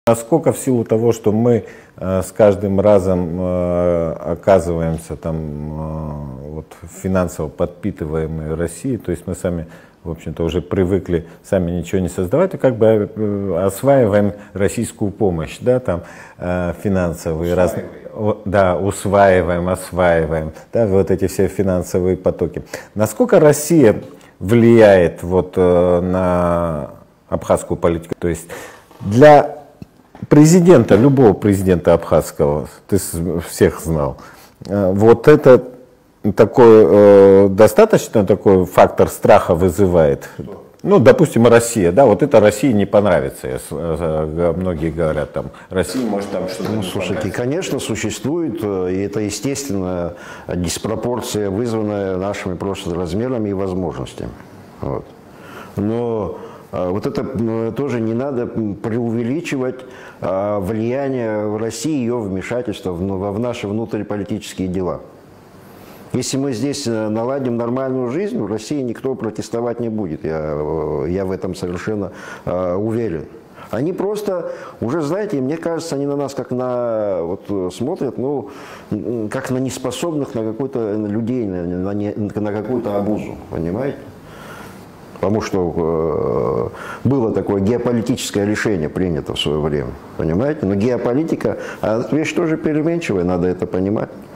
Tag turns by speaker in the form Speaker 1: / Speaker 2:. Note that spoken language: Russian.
Speaker 1: Насколько в силу того, что мы с каждым разом оказываемся там вот, финансово подпитываемые Россией, то есть мы сами, в общем-то, уже привыкли сами ничего не создавать, и как бы осваиваем российскую помощь, да, там финансовые разные, да, усваиваем, осваиваем, да, вот эти все финансовые потоки. Насколько Россия влияет вот на абхазскую политику? То есть для президента, любого президента абхазского, ты всех знал, вот это такой, достаточно такой фактор страха вызывает. Ну, допустим, Россия, да, вот это России не понравится, многие говорят, там, России может там что-то не
Speaker 2: слушайте, конечно, существует, и это естественно диспропорция, вызванная нашими просто размерами и возможностями. Вот. Но вот это тоже не надо преувеличивать влияние в России, ее вмешательство в наши внутриполитические дела. Если мы здесь наладим нормальную жизнь, в России никто протестовать не будет. Я в этом совершенно уверен. Они просто, уже, знаете, мне кажется, они на нас как на, вот, смотрят, ну, как на неспособных на какой-то людей, на какую-то обузу, понимаете? Потому что было такое геополитическое решение принято в свое время, понимаете? Но геополитика, вещь тоже переменчивая, надо это понимать.